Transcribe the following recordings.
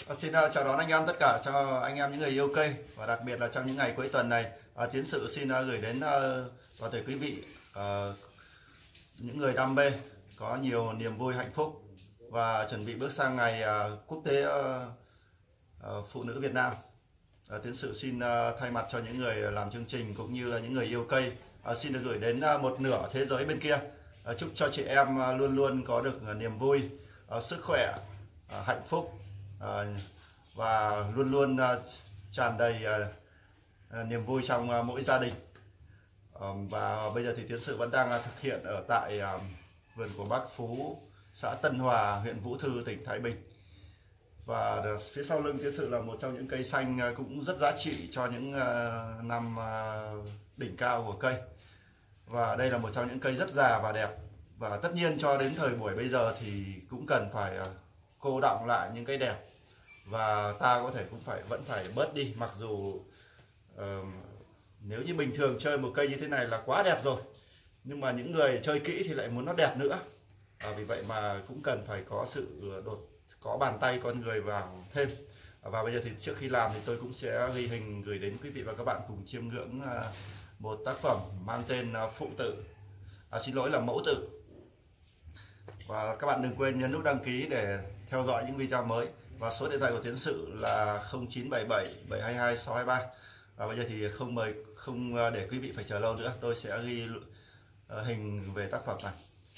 Xin chào đón anh em tất cả, cho anh em những người yêu cây và đặc biệt là trong những ngày cuối tuần này, Tiến Sự xin gửi đến toàn thể quý vị những người đam mê có nhiều niềm vui hạnh phúc và chuẩn bị bước sang ngày quốc tế phụ nữ Việt Nam. Tiến Sự xin thay mặt cho những người làm chương trình cũng như những người yêu cây xin được gửi đến một nửa thế giới bên kia, chúc cho chị em luôn luôn có được niềm vui, sức khỏe, hạnh phúc và luôn luôn tràn đầy niềm vui trong mỗi gia đình. Và bây giờ thì Tiến Sự vẫn đang thực hiện ở tại vườn của bác Phú, xã Tân Hòa, huyện Vũ Thư, tỉnh Thái Bình. Và phía sau lưng Tiến Sự là một trong những cây xanh cũng rất giá trị cho những năm đỉnh cao của cây. Và đây là một trong những cây rất già và đẹp. Và tất nhiên cho đến thời buổi bây giờ thì cũng cần phải cô đọng lại những cái đẹp, và ta có thể cũng vẫn phải bớt đi, mặc dù nếu như bình thường chơi một cây như thế này là quá đẹp rồi, nhưng mà những người chơi kỹ thì lại muốn nó đẹp nữa. Vì vậy mà cũng cần phải có sự có bàn tay con người vào thêm. Và bây giờ thì trước khi làm thì tôi cũng sẽ ghi hình gửi đến quý vị và các bạn cùng chiêm ngưỡng một tác phẩm mang tên Phụ Tự, xin lỗi là Mẫu Tự. Và các bạn đừng quên nhấn nút đăng ký để theo dõi những video mới. Và số điện thoại của Tiến Sự là 0977 722 623. Và bây giờ thì không để quý vị phải chờ lâu nữa, tôi sẽ ghi hình về tác phẩm này.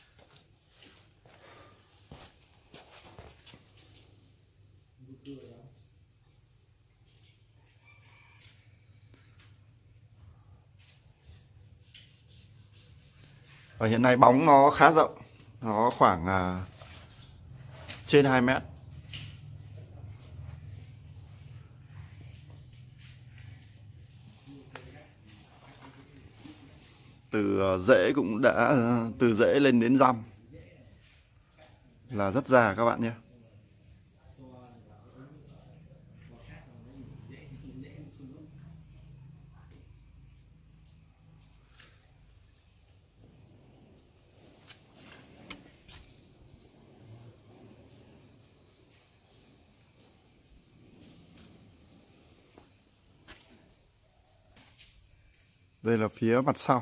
Ở hiện nay bóng nó khá rộng, nó khoảng trên 2 mét. Từ rễ cũng đã từ rễ lên đến răm là rất già các bạn nhé. Đây là phía mặt sau.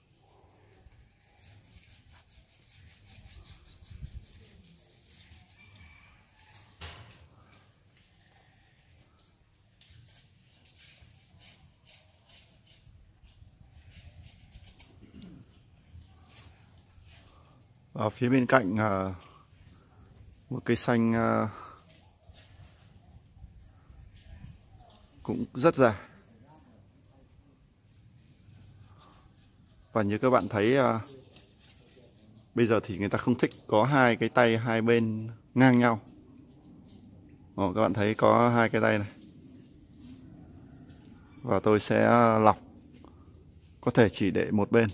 Ở phía bên cạnh một cây xanh cũng rất già. Và như các bạn thấy bây giờ thì người ta không thích có hai cái tay hai bên ngang nhau. Các bạn thấy có hai cái tay này. Và tôi sẽ lọc, có thể chỉ để một bên.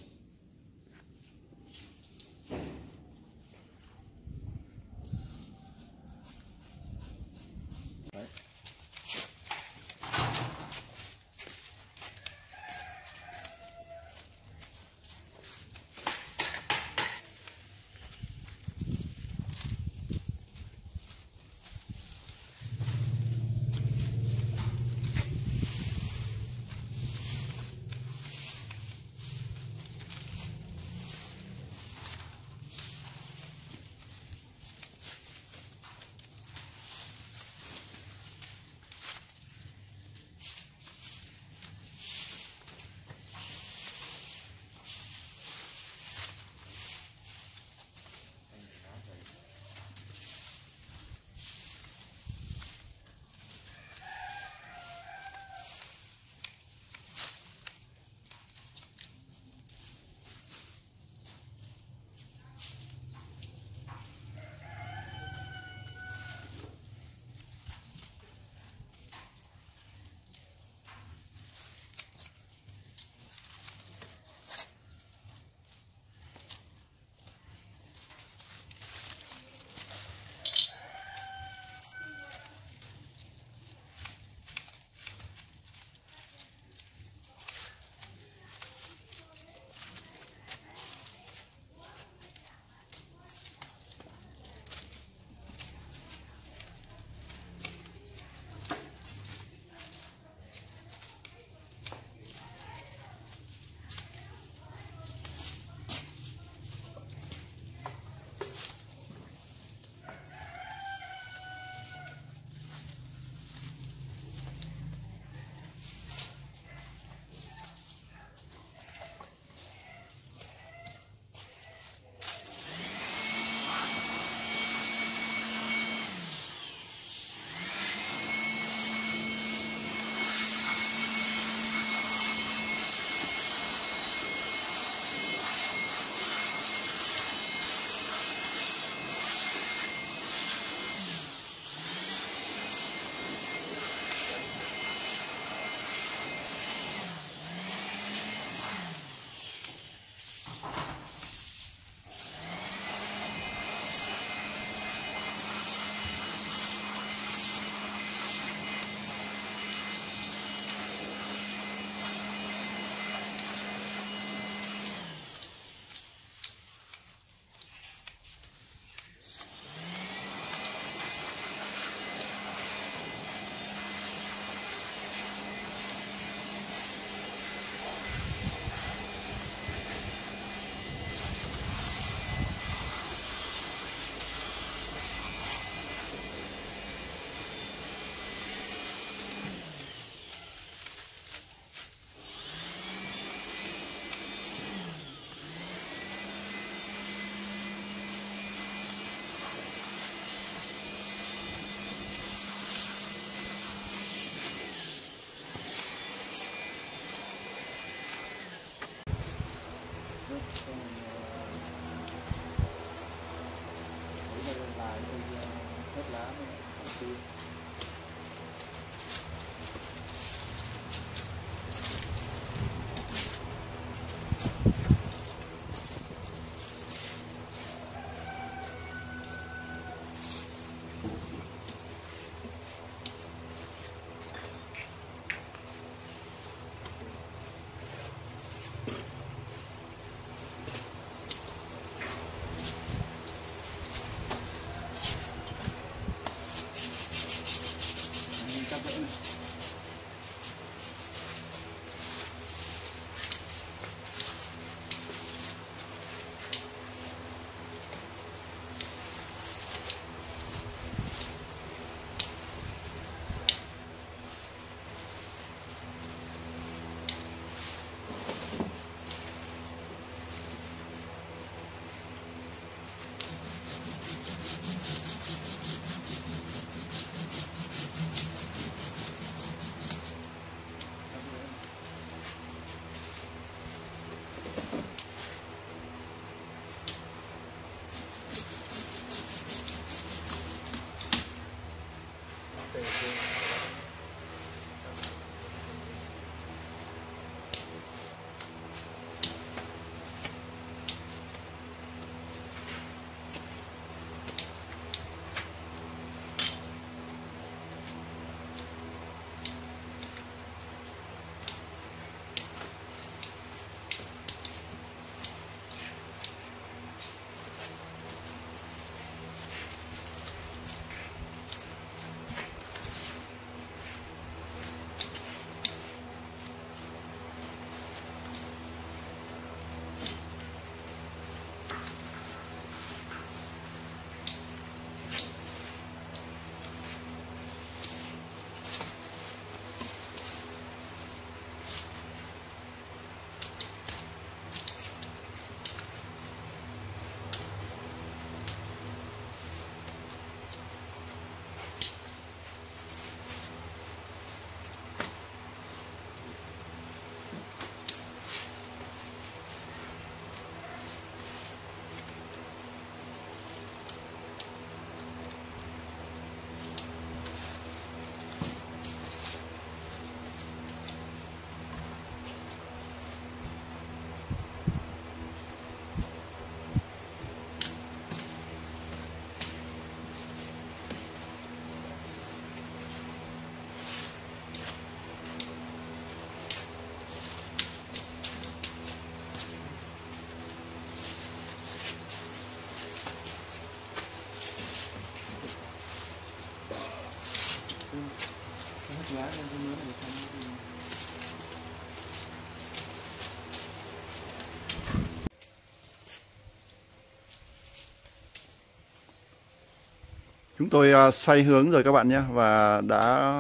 Chúng tôi xoay hướng rồi các bạn nhé, và đã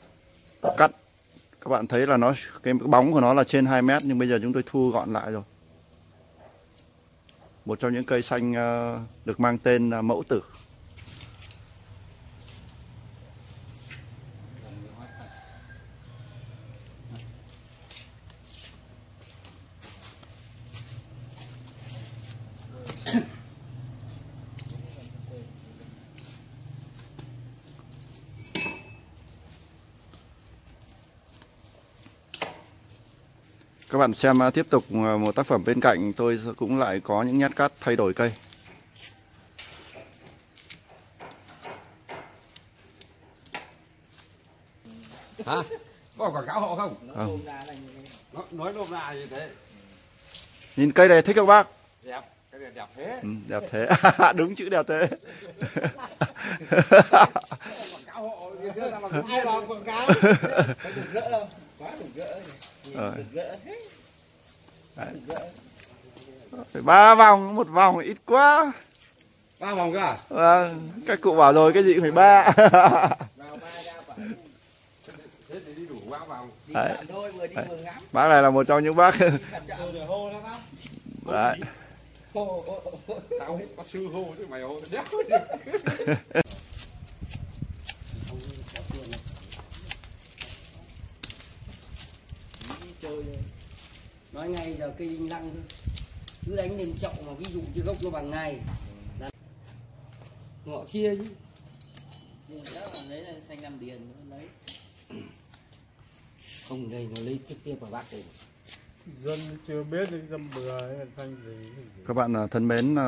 cắt. Các bạn thấy là cái bóng của nó là trên 2 mét, nhưng bây giờ chúng tôi thu gọn lại rồi. Một trong những cây xanh được mang tên mẫu tử. Các bạn xem tiếp tục một tác phẩm bên cạnh, tôi cũng lại có những nhát cắt thay đổi cây. Hả? Có quảng cáo họ không? Nói nôm na như thế. Nhìn cây này thích không bác? Đẹp, cái này đẹp thế. Ừ, đẹp thế. Đúng chữ đẹp thế. Quảng cáo họ chưa ta làm ai làm quảng cáo. Phải được rỡ đâu. Quá được rỡ này. Được rỡ thế. Phải 3 vòng, 1 vòng ít quá. 3 vòng cơ à? Vâng, các cụ bảo rồi cái gì cũng phải 3. Vào 3 ra phải. Thế thì đi đủ 3 vòng. Đi thôi, vừa đi vừa ngắm. Bác này là một trong những bác. Hô lắm á. Đấy. Tao hết bác sư hô chứ mày hô đéo. Chơi nói ngay giờ cây đinh lăng thôi, cứ đánh lên trọng, mà ví dụ như gốc nó bằng này ngọ kia chứ Lấy là xanh Nam Điền lấy. Không đây nó lấy trực tiếp vào bát đây. Dân chưa biết đến dâm bừa hay là xanh gì. Các bạn thân mến,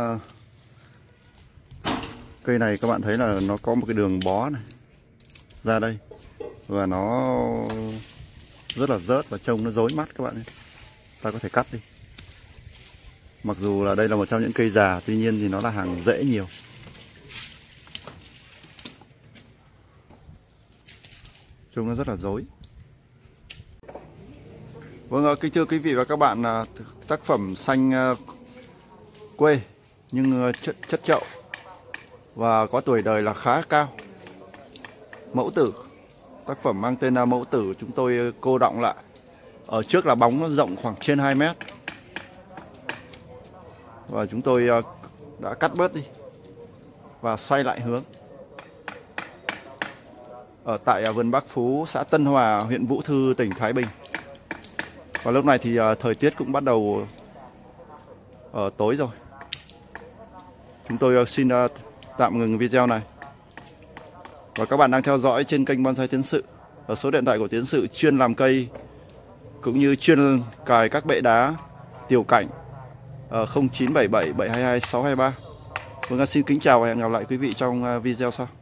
cây này các bạn thấy là nó có một cái đường bó này ra đây và nó rất là rớt và trông nó rối mắt các bạn ấy. Ta có thể cắt đi. Mặc dù là đây là một trong những cây già, tuy nhiên thì nó là hàng rễ nhiều. Trông nó rất là rối. Vâng, kính thưa quý vị và các bạn, tác phẩm xanh quê nhưng chất chậu và có tuổi đời là khá cao. Mẫu tử, tác phẩm mang tên là mẫu tử, chúng tôi cô đọng lại. Ở trước là bóng nó rộng khoảng trên 2 mét. Và chúng tôi đã cắt bớt đi và xoay lại hướng. Ở tại vườn Bắc Phú, xã Tân Hòa, huyện Vũ Thư, tỉnh Thái Bình. Và lúc này thì thời tiết cũng bắt đầu tối rồi. Chúng tôi xin tạm ngừng video này. Và các bạn đang theo dõi trên kênh Bonsai Tiến Sự. Ở số điện thoại của Tiến Sự chuyên làm cây cũng như chuyên cài các bệ đá tiểu cảnh 0977 722 623. Vâng, xin kính chào và hẹn gặp lại quý vị trong video sau.